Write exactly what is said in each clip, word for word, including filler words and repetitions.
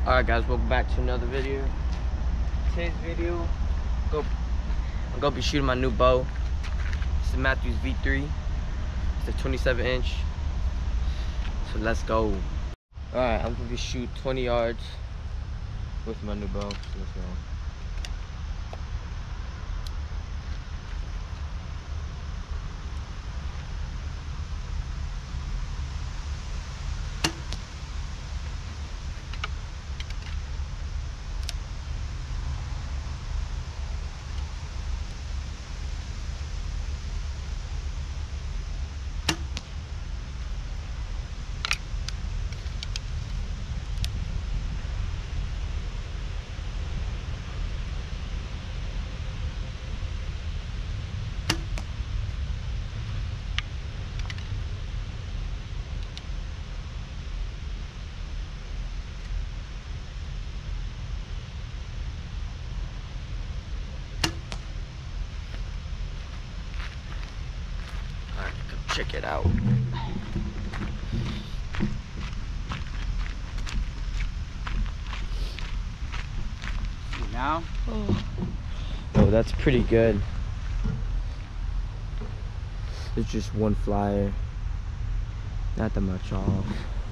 Alright guys, welcome back to another video. Today's video, go, I'm gonna be shooting my new bow. It's the Mathews V three. It's a twenty-seven inch. So let's go. Alright, I'm gonna be shoot twenty yards with my new bow. So let's go. Check it out. See now? Oh. Oh, that's pretty good. It's just one flyer. Not that much off.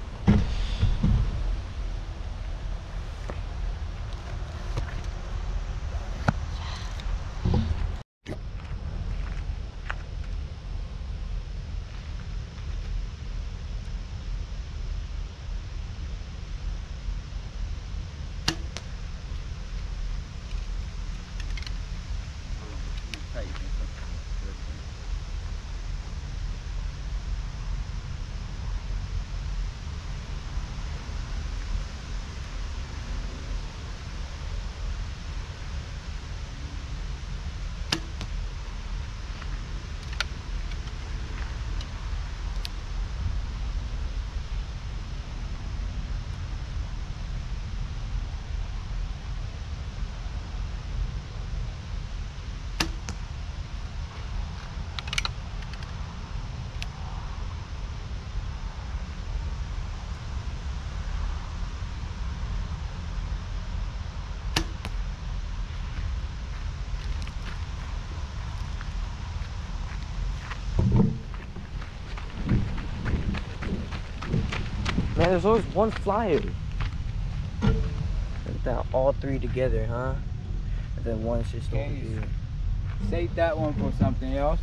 Man, there's always one flyer. Put that all three together, huh? And then one's just over here. Save that one for something else.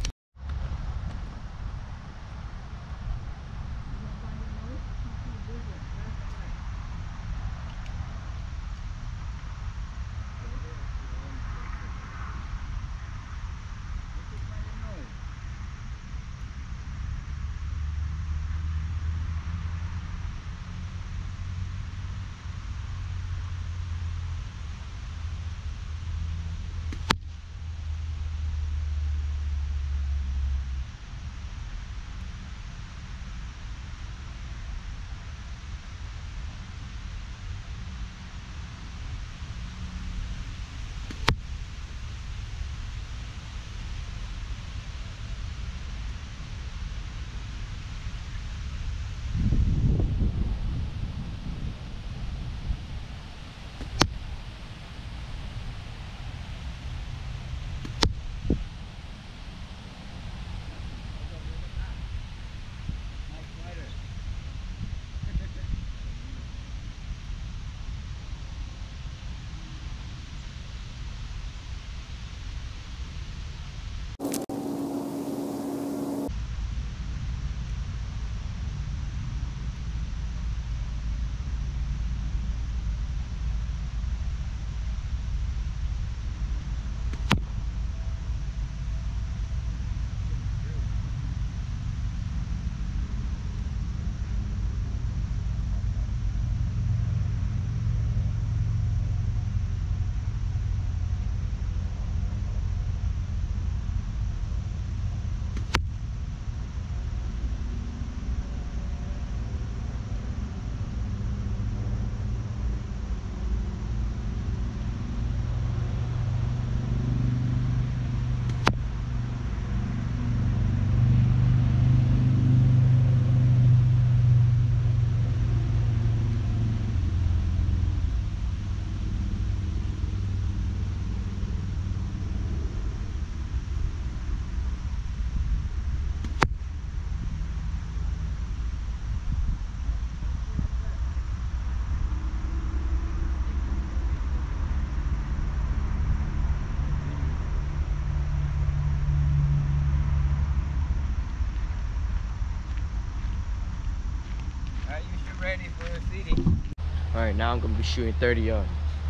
Are you shoot ready for the seating? Alright, now I'm gonna be shooting thirty yards.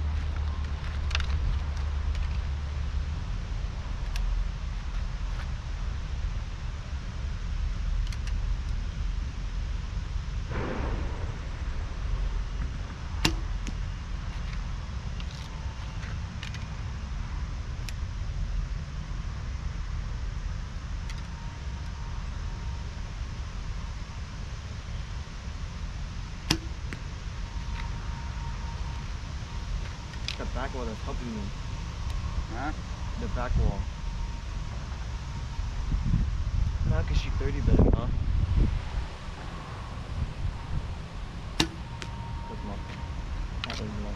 The back wall that's helping me. Huh? The back wall. Now I can shoot thirty better, huh? That's my. That was my.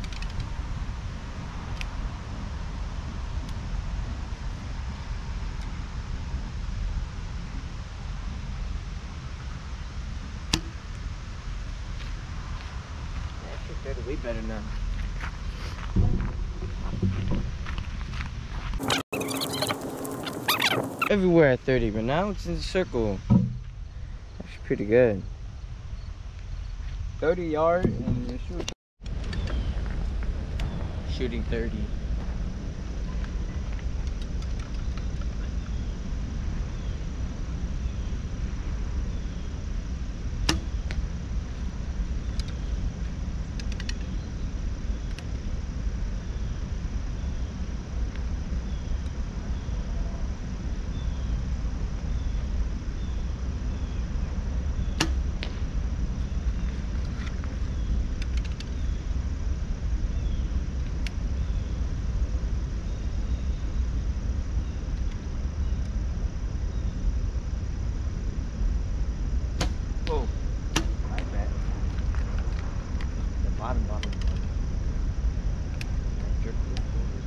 Yeah, I shoot thirty way better now. Everywhere at thirty, but now it's in the circle. That's pretty good. thirty yards and you shoot. Shooting thirty. Oh, I bet. the bottom bottom. Jerk it forward.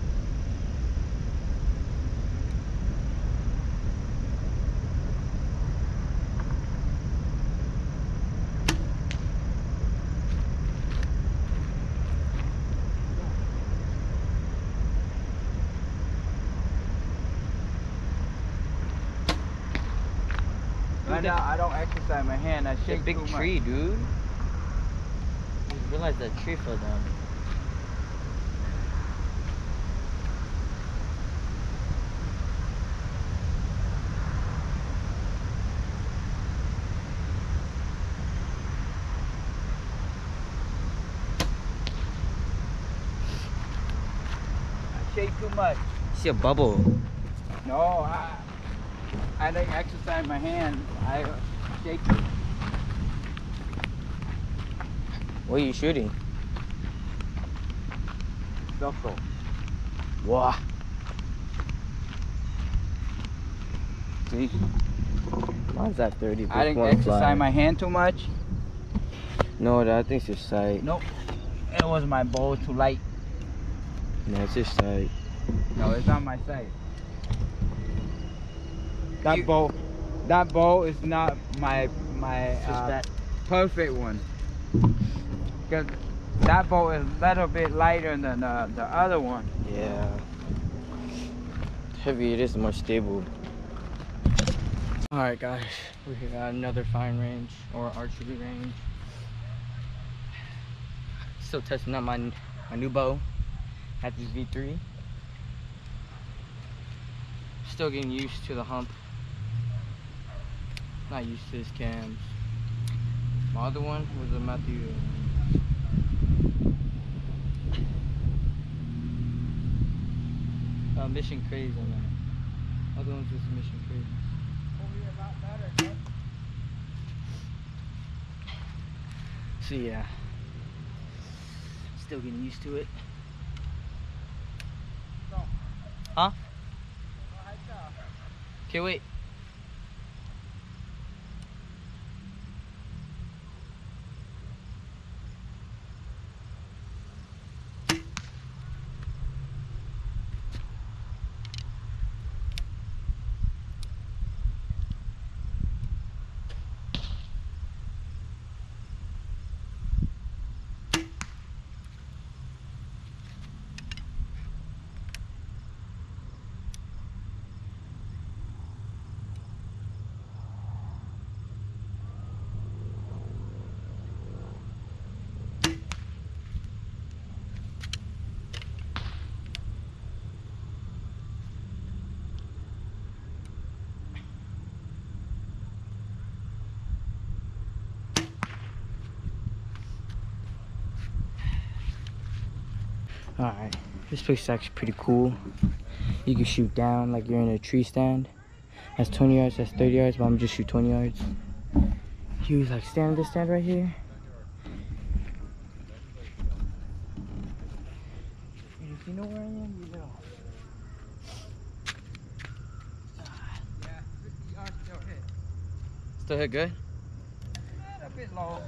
Right now, I don't exercise my hand. I It's a shake big too much. tree, dude. You just realize that tree fell down. I shake too much. See a bubble. No, I, I don't exercise my hand. I shake it. What are you shooting? Circle. Wow. See? Mine's at thirty. I didn't exercise my hand too much. No, I think it's just sight. Nope. It was my bow too light. No, it's just sight. No, it's on my side. That You- bow, that bow is not my my It's just uh, that. perfect one. Cause that bow is a little bit lighter than the, the other one. Yeah. The heavier it is, the more stable. Alright guys, we're here at another fine range or archery range. Still testing out my my new bow, Mathews V three. Still getting used to the hump. Not used to his cams. My other one was a Mathews. Uh, Mission Craze on that. Other one's just Mission Craze. So yeah, still getting used to it. Huh? Okay, wait. Alright, this place is actually pretty cool. You can shoot down like you're in a tree stand. That's twenty yards, that's thirty yards, but I'm gonna just shoot twenty yards. You like stand in this stand right here. And if you know where I am, you know. Yeah, fifty yards still hit. Still hit good? A bit low.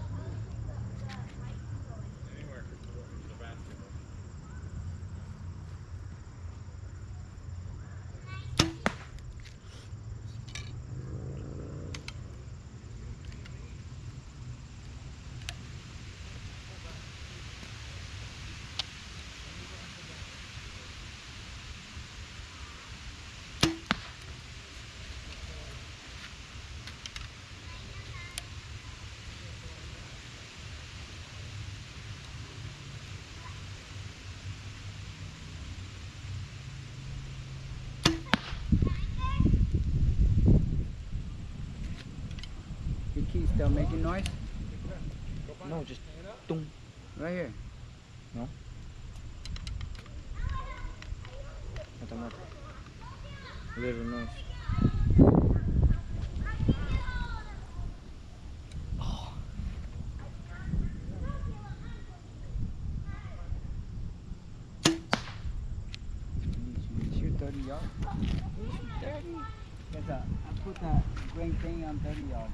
Your key still making noise? No, just boom. Right here. No? Mata, mata. A little noise. Oh. Shoot thirty yards. thirty? Because uh, I put that green thing on thirty yards.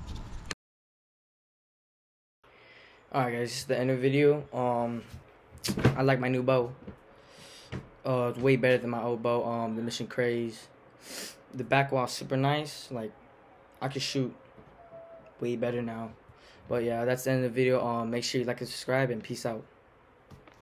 Alright guys, this is the end of the video. Um, I like my new bow. Uh, it's way better than my old bow. Um, the Mission Craze. The back wall's super nice. Like, I can shoot way better now. But yeah, that's the end of the video. Um, make sure you like and subscribe, and peace out.